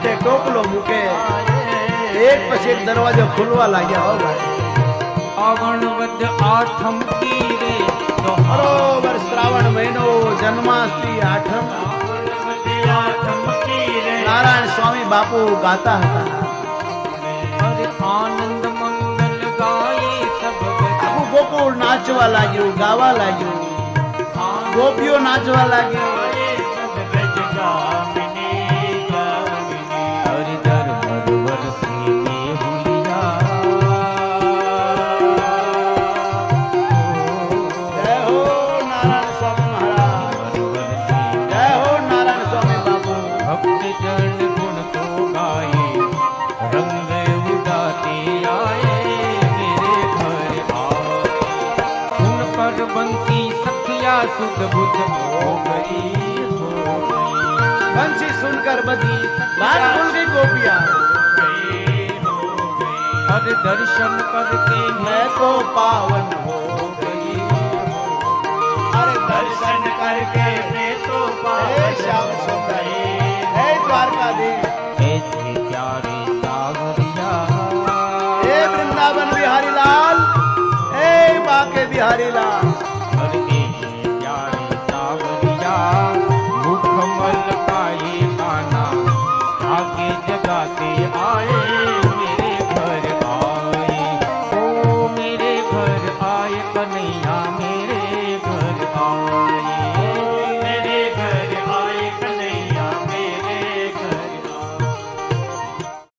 माथे टोकलो मूके एक पछी एक दरवाजा खुलवा लाग्या हो भाई। श्रावण वद आठम की रे बरोबर श्रावण महीनो जन्माष्टमी आठम नारायण स्वामी बापू गाता था। अरे आनंद मंगल गाए सब आखू गोकुल नाचवा लाग्यो गावा लाग्यो गोपियों नाचवा लाग्यो। सुध बुध हो गई बंसी सुनकर बदी बात बोल गई गोपियां हर दर्शन करके मैं तो पावन हो गई। हर दर्शन करके मैं तो पावन श्याम सुंदर हे द्वारकाधीश ऐसे प्यारे सावरिया हे वृंदावन बिहारी लाल हे बाके बिहारी लाल